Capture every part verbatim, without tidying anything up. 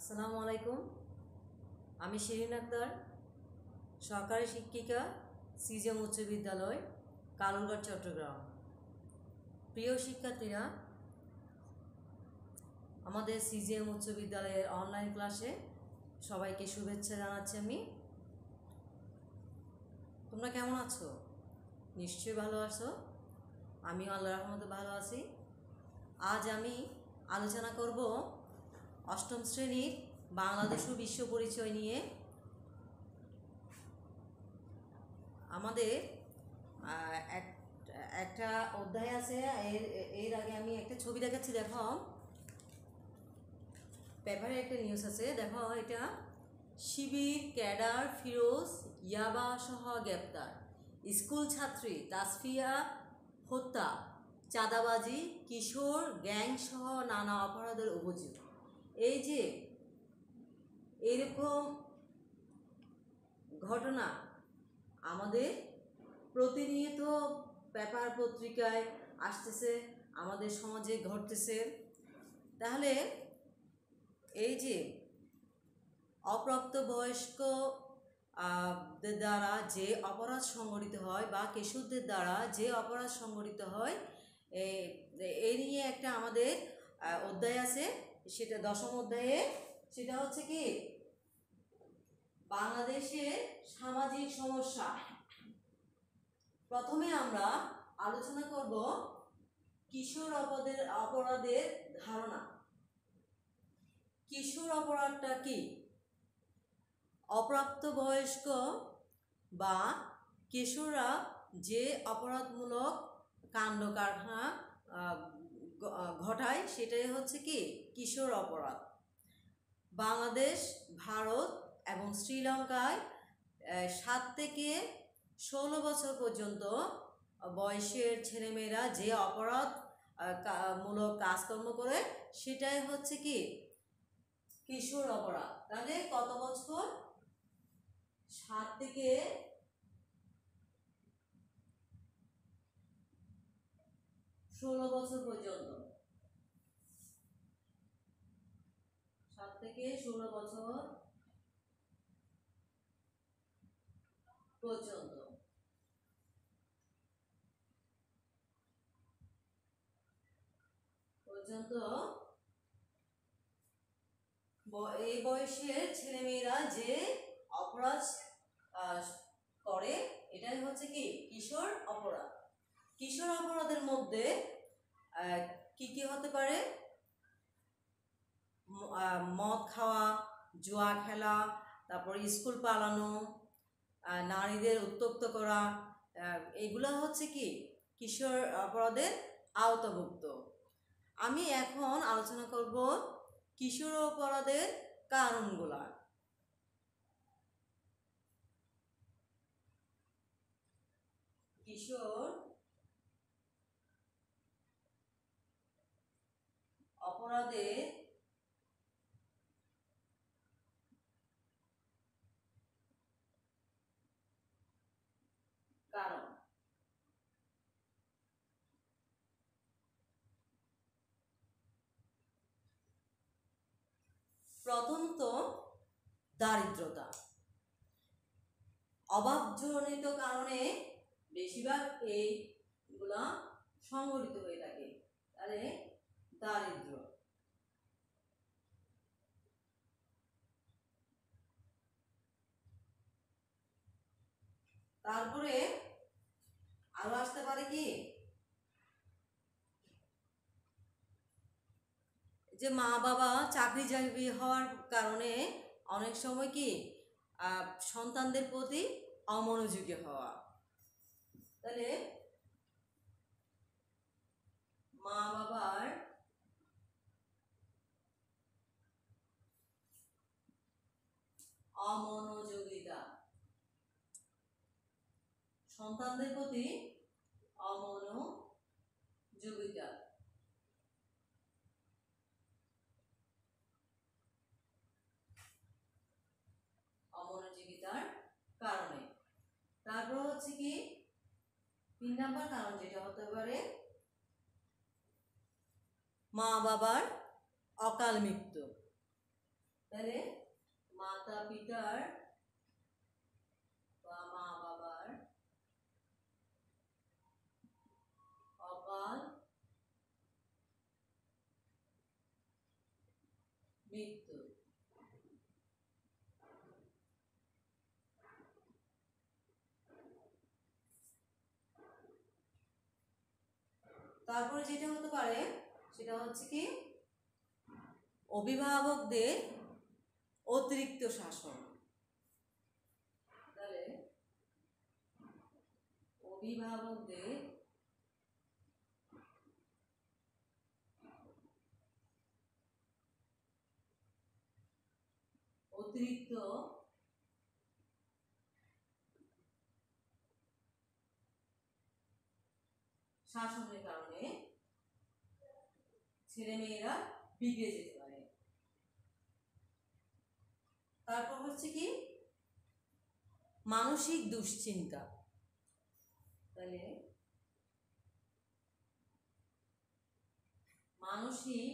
আসসালামু আলাইকুম। আমি শিরিন আক্তার, সহকারী শিক্ষিকা, সিজিএম উচ্চ বিদ্যালয়, কালুরঘাট, চট্টগ্রাম। প্রিয় শিক্ষার্থীরা, আমাদের সিজিএম উচ্চ বিদ্যালয়ের অনলাইন ক্লাসে সবাইকে শুভেচ্ছা জানাচ্ছি আমি। তোমরা কেমন আছো? নিশ্চয়ই ভালো আছো। আমিও আল্লাহর রহমতে ভালো আছি। আজ আমি আলোচনা করব অষ্টম শ্রেণীর বাংলাদেশ ও বিশ্ব পরিচয় নিয়ে। আমাদের একটা অধ্যায় আছে, এর এর আগে আমি একটা ছবি দেখাচ্ছি। দেখো, পেপারে একটা নিউজ আছে। দেখো, এটা শিবির ক্যাডার ফিরোজ ইয়াবা সহ গ্রেপ্তার, স্কুল ছাত্রী তাসফিয়া হত্যা, চাঁদাবাজি, কিশোর গ্যাং সহ নানা অপরাধের অভিযোগ। এই যে এরকম ঘটনা আমাদের প্রতিনিয়ত পেপার পত্রিকায় আসতেছে, আমাদের সমাজে ঘটতেছে। তাহলে এই যে অপ্রাপ্তবয়স্ক দের দ্বারা যে অপরাধ সংঘটিত হয় বা কিশোরদের দ্বারা যে অপরাধ সংঘটিত হয়, এই নিয়ে একটা আমাদের অধ্যায় আছে, সেটা দশম অধ্যায়ে। সেটা হচ্ছে কি, বাংলাদেশের সামাজিক সমস্যা। প্রথমে আমরা আলোচনা করব কিশোর অপরাধের অপরাধের ধারণা। কিশোর অপরাধটা কি? অপ্রাপ্তবয়স্ক বা কিশোররা যে অপরাধমূলক কাণ্ড কারখানা ঘটায়, সেটাই হচ্ছে কি কিশোর অপরাধ। বাংলাদেশ, ভারত এবং শ্রীলঙ্কায় সাত থেকে ষোলো বছর পর্যন্ত বয়সের ছেলেমেয়েরা যে অপরাধ মূলক কাজকর্ম করে, সেটাই হচ্ছে কি কিশোর অপরাধ। তাহলে কত বছর? সাত থেকে ষোলো বছর পর্যন্ত। সাত থেকে ষোলো বছর পর্যন্ত পর্যন্ত এই বয়সের ছেলেমেয়েরা যে অপরাধ করে, এটাই হচ্ছে কি কিশোর অপরাধ। কিশোর অপরাধের মধ্যে কি কি হতে পারে? মদ খাওয়া, জুয়া খেলা, তারপর স্কুল পালানো, নারীদের উত্ত্যক্ত করা, এগুলো হচ্ছে কি কিশোর অপরাধের আওতাভুক্ত। আমি এখন আলোচনা করব কিশোর অপরাধের কারণগুলা। কিশোর অপরাধের কারণ। প্রথমত দারিদ্রতা। অভাবজনিত কারণে বেশিরভাগ এইগুলা সংঘটিত হয়ে থাকে। তাহলে দারিদ্র। তারপরে আরো আসতে পারে কি, যে মা বাবা চাকরিজীবী হওয়ার কারণে অনেক সময় কি সন্তানদের প্রতি অমনোযোগী হওয়া। তাহলে মা বাবার অমনোযোগিতা, সন্তানদের প্রতি অমনোযোগিতা। অমনোযোগিতার কারণে। তারপর হচ্ছে কি তিন নাম্বার কারণ, যেটা হতে পারে মা বাবার অকাল মৃত্যু। তাহলে মাতা পিতার বা মা বাবার অকাল মৃত্যু। তারপরে যেটা হতে পারে সেটা হচ্ছে কি অভিভাবকদের অতিরিক্ত শাসন। তাহলে অভিভাবকদের অতিরিক্ত শাসনের কারণে ছেলেমেয়েরা বিগড়ে যেতে পারে। তারপর হচ্ছে কি মানসিক দুশ্চিন্তা। তাহলে মানসিক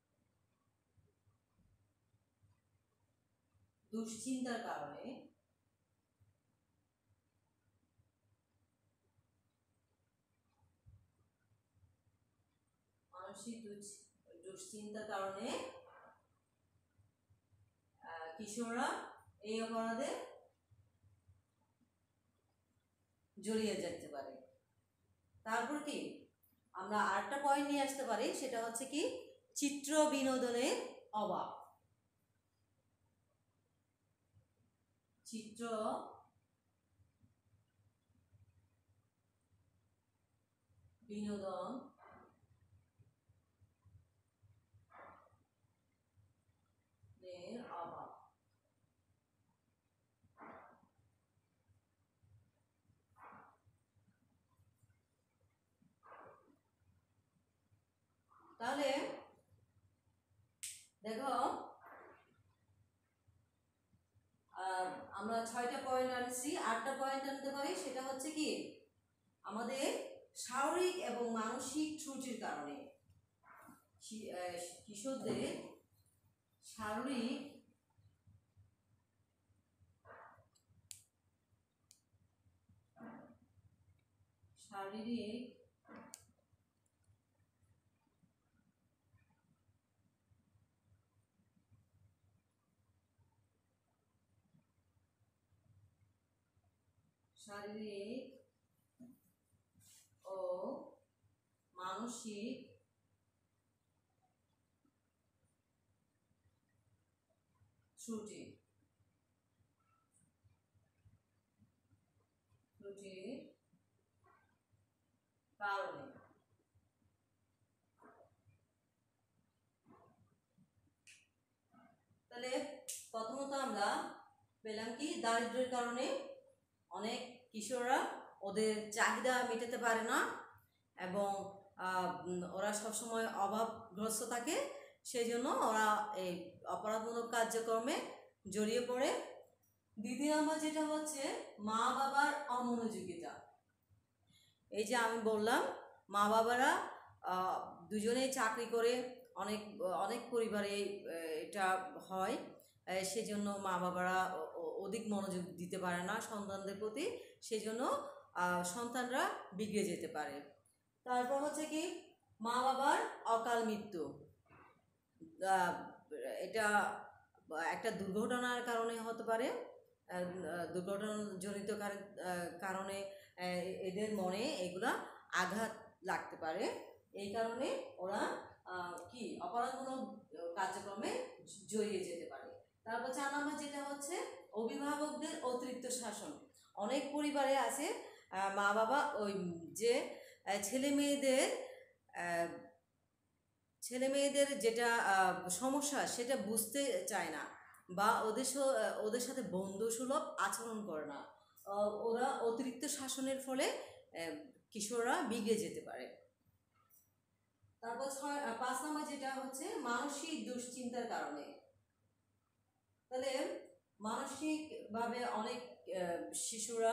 দুশ্চিন্তার কারণে মানসিক দুশ্চিন্তার কারণে কিশোররা এই অপরাধে জড়িয়ে যেতে পারে। তারপর কি আমরা আরেকটা পয়েন্ট নিয়ে আসতে পারি, সেটা হচ্ছে কি চিত্র বিনোদনের অভাব। চিত্র বিনোদন অভাব। তাহলে দেখো আমরা ছয়টা পয়েন্ট আনছি, আটটা পয়েন্ট আনতে পারি। সেটা হচ্ছে কি আমাদের শারীরিক এবং মানসিক ত্রুটির কারণে কিশোরদের শারীরিক শারীরিক শারীরিক ও মানসিক ত্রুটি ত্রুটির কারণে তাহলে প্রথমত আমরা পেলাম কি দারিদ্র্যের কারণে অনেক কিশোররা ওদের চাহিদা মেটাতে পারে না এবং ওরা সবসময় অভাবগ্রস্ত থাকে, সেই জন্য ওরা এই অপরাধমূলক কার্যক্রমে জড়িয়ে পড়ে। দ্বিতীয় নম্বর যেটা হচ্ছে মা বাবার অমনোযোগিতা। এই যে আমি বললাম মা বাবারা দুজনেই চাকরি করে, অনেক অনেক পরিবারে এটা হয়, সেজন্য মা বাবারা অধিক মনোযোগ দিতে পারে না সন্তানদের প্রতি, সেজন্য সন্তানরা বিগড়ে যেতে পারে। তারপর হচ্ছে কি মা বাবার অকাল মৃত্যু। এটা একটা দুর্ঘটনার কারণে হতে পারে, দুর্ঘটনাজনিত কারণে এদের মনে এগুলা আঘাত লাগতে পারে, এই কারণে ওরা কি অপরাধমূলক কার্যক্রমে জড়িয়ে যেতে পারে। তারপর চার নম্বর যেটা হচ্ছে অভিভাবকদের অতিরিক্ত শাসন। অনেক পরিবারে আছে মা বাবা ওই যে ছেলে মেয়েদের ছেলে মেয়েদের যেটা সমস্যা সেটা বুঝতে চায় না বা ওদের ওদের সাথে বন্ধুসুলভ আচরণ করে না, ওরা অতিরিক্ত শাসনের ফলে কিশোররা বিগড়ে যেতে পারে। তারপর ছয় পাঁচ নম্বর যেটা হচ্ছে মানসিক দুশ্চিন্তার কারণে। তাহলে মানসিকভাবে অনেক শিশুরা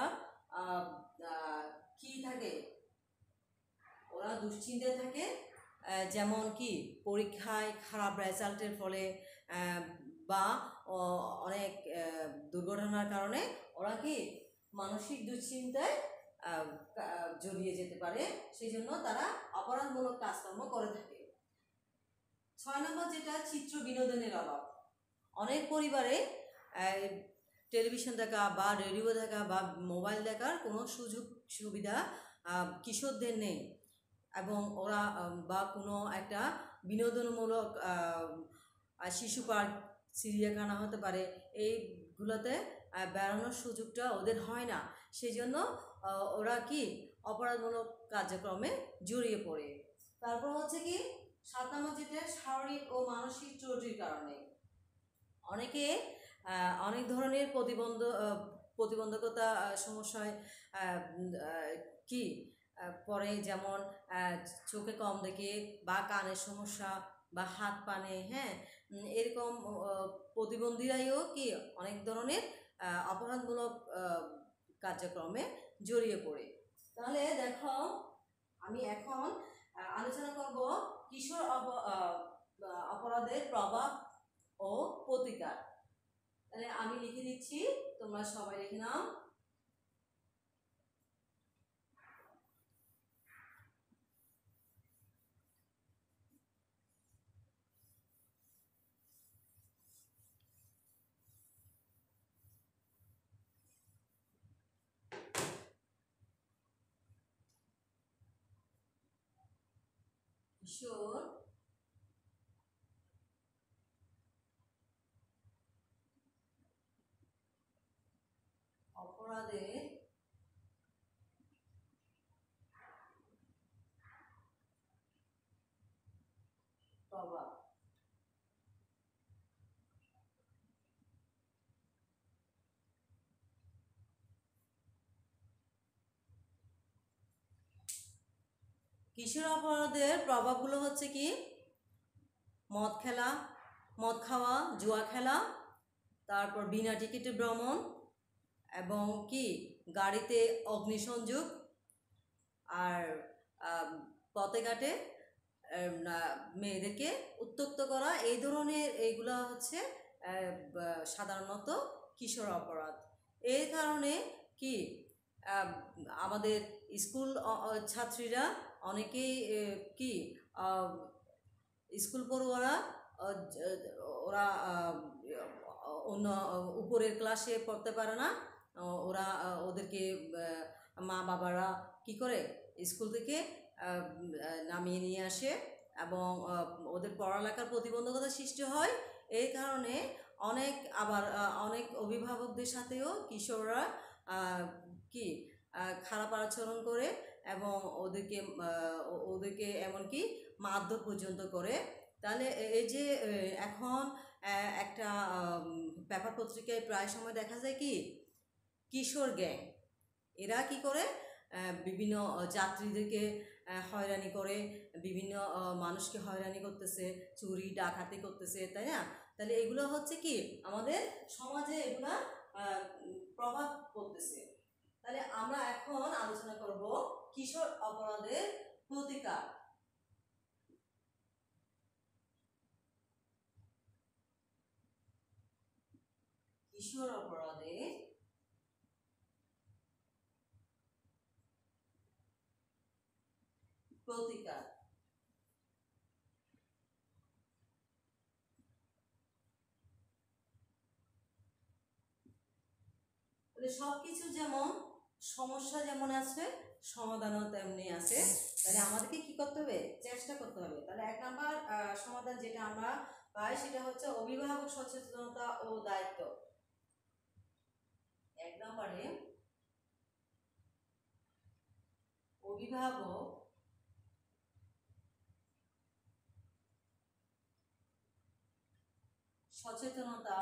কি থাকে, ওরা দুশ্চিন্তায় থাকে, যেমন কি পরীক্ষায় খারাপ রেজাল্টের ফলে বা অনেক দুর্ঘটনার কারণে ওরা কি মানসিক দুশ্চিন্তায় জড়িয়ে যেতে পারে, সেই জন্য তারা অপরাধমূলক কাজকর্ম করে থাকে। ছয় নম্বর যেটা, চিত্র বিনোদনের অভাব। অনেক পরিবারে টেলিভিশন দেখা বা রেডিও দেখা বা মোবাইল দেখার কোনো সুযোগ সুবিধা কিশোরদের নেই, এবং ওরা বা কোনো একটা বিনোদনমূলক শিশু পার্ক, চিড়িয়াখানা হতে পারে, এইগুলোতে বেড়ানোর সুযোগটা ওদের হয় না, সেই জন্য ওরা কি অপরাধমূলক কার্যক্রমে জড়িয়ে পড়ে। তারপর হচ্ছে কি সাত নম্বর যেটা, শারীরিক ও মানসিক ত্রুটির কারণে অনেকে অনেক ধরনের প্রতিবন্ধ প্রতিবন্ধকতা সমস্যায় কি পরে, যেমন চোখে কম দেখে বা কানের সমস্যা বা হাত পানে, হ্যাঁ, এরকম প্রতিবন্ধীরাইও কি অনেক ধরনের অপরাধমূলক কার্যক্রমে জড়িয়ে পড়ে। তাহলে দেখো, আমি এখন আলোচনা করব কিশোর অপরাধের প্রভাব ও প্রতিকার। তাহলে আমি লিখে দিচ্ছি, তোমরা সবাই লিখে নাও। কিশোর অপরাধের প্রভাব। কিশোর অপরাধের প্রভাবগুলো হচ্ছে কি, মদ খেলা, মদ খাওয়া, জুয়া খেলা, তারপর বিনা টিকিটে ভ্রমণ, এবং কি গাড়িতে অগ্নিসংযোগ, আর পথে ঘাটে মেয়েদেরকে উত্ত্যক্ত করা, এই ধরনের এইগুলো হচ্ছে সাধারণত কিশোর অপরাধ। এই কারণে কি আমাদের স্কুল ছাত্রীরা অনেকেই কি স্কুল পড়ুয়ারা ওরা অন্য উপরের ক্লাসে পড়তে পারে না, ওরা ওদেরকে মা বাবারা কি করে স্কুল থেকে নামিয়ে নিয়ে আসে, এবং ওদের পড়ালেখার প্রতিবন্ধকতা সৃষ্টি হয়। এই কারণে অনেক আবার অনেক অভিভাবকদের সাথেও কিশোররা কি খারাপ আচরণ করে, এবং ওদেরকে ওদেরকে এমনকি মারধর পর্যন্ত করে। তাহলে এই যে এখন একটা পেপার পত্রিকায় প্রায় সময় দেখা যায় কি কিশোর গ্যাং, এরা কি করে বিভিন্ন যাত্রীদেরকে হয়রানি করে, বিভিন্ন মানুষকে হয়রানি করতেছে, চুরি ডাকাতি করতেছে, তাই না? তাহলে এগুলো হচ্ছে কি আমাদের সমাজে এগুলা প্রভাব পড়তেছে। তাহলে আমরা এখন আলোচনা করব কিশোর অপরাধের প্রতিকার। কিশোর অপরাধের প্রতিকার। সবকিছু যেমন সমস্যা যেমন আছে, সমাধানও তেমনি আছে। তাহলে আমাদেরকে কি করতে হবে, চেষ্টা করতে হবে। তাহলে এক নাম্বার সমাধান যেটা আমরা পাই সেটা হচ্ছে অভিভাবক সচেতনতা ও দায়িত্ব। এক নম্বরে অভিভাবক সচেতনতা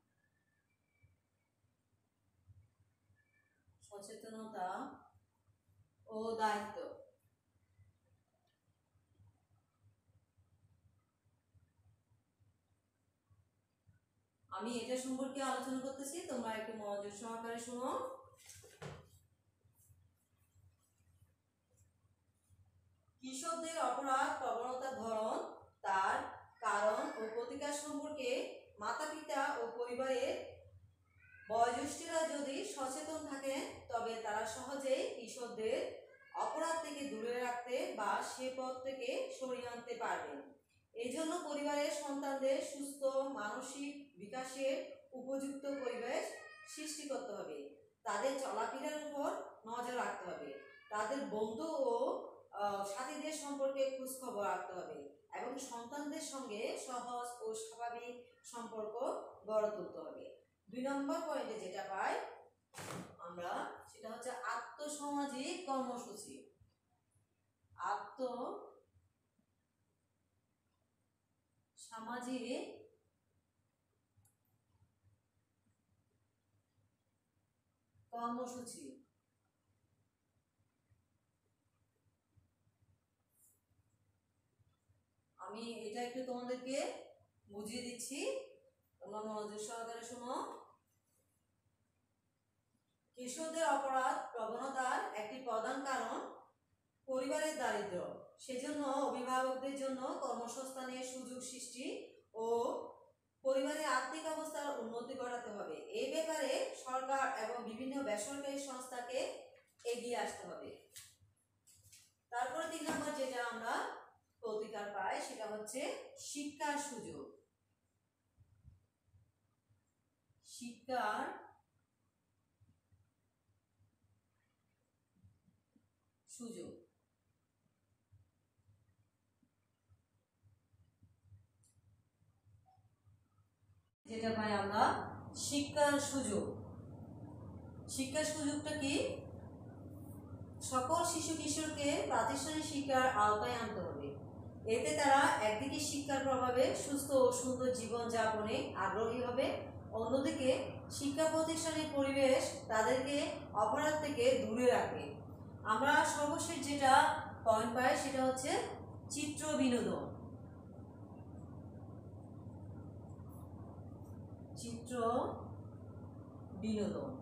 সচেতনতা ও দায়িত্ব। আমি এটা সম্পর্কে আলোচনা করতেছি, তোমরা একটু মনোযোগ সহকারে শুনো। কিশোরদের অপরাধ প্রবণতার ধরন, তার কারণ ও প্রতিকার সম্পর্কে মাতা পিতা ও পরিবারের বয়োজ্যেষ্ঠরা যদি সচেতন থাকে তবে তারা সহজেই কিশোরদের অপরাধ থেকে দূরে রাখতে বা সে পথ থেকে সরিয়ে আনতে পারবেন। এই জন্য পরিবারের সন্তানদের সুস্থ মানসিক বিকাশের উপযুক্ত পরিবেশ সৃষ্টি করতে হবে। তাদের চলাফেরার উপর নজর রাখতে হবে, তাদের বন্ধু ও সাথীদের সম্পর্কে খোঁজখবর রাখতে হবে এবং সন্তানদের সঙ্গে সহজ ও স্বাভাবিক সম্পর্ক গড়ে তুলতে হবে। দুই নম্বর পয়েন্টে যেটা পাই আমরা সেটা হচ্ছে আত্মসামাজিক কর্মসূচি। আত্ম সামাজিক কর্মসূচি। আমি এটা একটু তোমাদেরকে বুঝিয়ে দিচ্ছি, তোমরা মনোযোগ সহকারে শোনো। কিশোরদের অপরাধ প্রবণতার একটি প্রধান কারণ পরিবারের দারিদ্র্য। সেজন্য অভিভাবকদের জন্য কর্মসংস্থানের সুযোগ সৃষ্টি ও পরিবারের আর্থিক অবস্থার উন্নতি ঘটাতে হবে। এই ব্যাপারে সরকার এবং বিভিন্ন বেসরকারি সংস্থাকে এগিয়ে আসতে হবে। তারপর তিন নম্বর যেটা আমরা প্রতিকার পাই সেটা হচ্ছে শিক্ষার সুযোগ। শিক্ষার সুযোগ যেটা পাই আমরা শিক্ষার সুযোগ। শিক্ষার সুযোগটা কি? সকল শিশু কিশোরকে প্রাতিষ্ঠানিক শিক্ষার আওতায় আনতে হবে। এতে তারা একদিকে শিক্ষার প্রভাবে সুস্থ ও সুন্দর জীবন যাপনে আগ্রহী হবে, অন্যদিকে শিক্ষা প্রতিষ্ঠানের পরিবেশ তাদেরকে অপরাধ থেকে দূরে রাখবে। আমরা সর্বশেষ যেটা পয়েন্ট পাই সেটা হচ্ছে চিত্র বিনোদন। চিত্র বিনোদন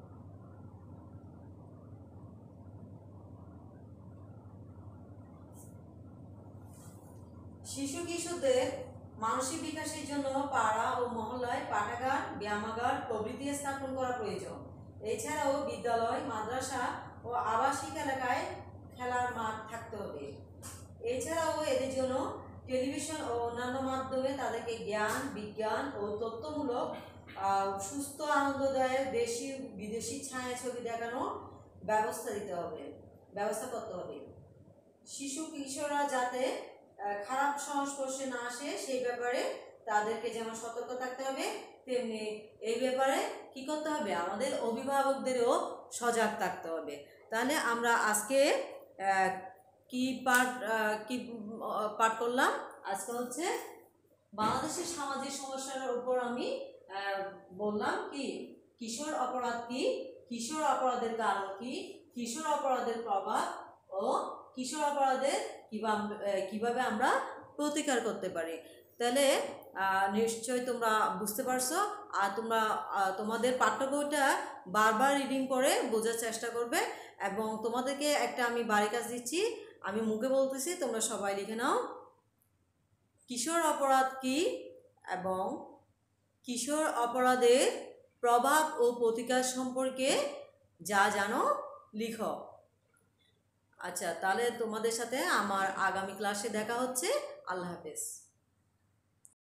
শিশু কিশোরদের মানসিক বিকাশের জন্য পাড়া ও মহল্লায় পাঠাগার, ব্যায়ামাগার প্রভৃতি স্থাপন করা প্রয়োজন। এছাড়াও বিদ্যালয়, মাদ্রাসা ও আবাসিক এলাকায় খেলার মাঠ থাকতে হবে। এছাড়াও এদের জন্য টেলিভিশন ও অন্যান্য মাধ্যমে তাদেরকে জ্ঞান, বিজ্ঞান ও তথ্যমূলক সুস্থ আনন্দদায়ক দেশি বিদেশি ছায়াছবি দেখানোর ব্যবস্থা দিতে হবে ব্যবস্থা করতে হবে। শিশু কিশোররা যাতে খারাপ সংস্পর্শে না আসে সেই ব্যাপারে তাদেরকে যেমন সতর্ক থাকতে হবে, তেমনি এই ব্যাপারে কি করতে হবে, আমাদের অভিভাবকদেরও সজাগ থাকতে হবে। তাহলে আমরা আজকে কি পাঠ কি পাঠ করলাম? আজকে হচ্ছে বাংলাদেশের সামাজিক সমস্যার উপর আমি বললাম কি কিশোর অপরাধ কি, কিশোর অপরাধের কারণ কি, কিশোর অপরাধের প্রভাব ও কিশোর অপরাধের কিভাবে কিভাবে আমরা প্রতিকার করতে পারি। তাহলে নিশ্চয়ই তোমরা বুঝতে পারছো। আর তোমরা তোমাদের পাঠ্য বইটা বারবার রিডিং করে বোঝার চেষ্টা করবে এবং তোমাদেরকে একটা আমি বাড়ি কাজ দিচ্ছি, আমি মুখে বলতেছি, তোমরা সবাই লিখে নাও। কিশোর অপরাধ কি এবং কিশোর অপরাধের প্রভাব ও প্রতিকার সম্পর্কে যা জানো লিখো। আচ্ছা, তাহলে তোমাদের সাথে আমার আগামী ক্লাসে দেখা হচ্ছে। আল্লাহ হাফেজ।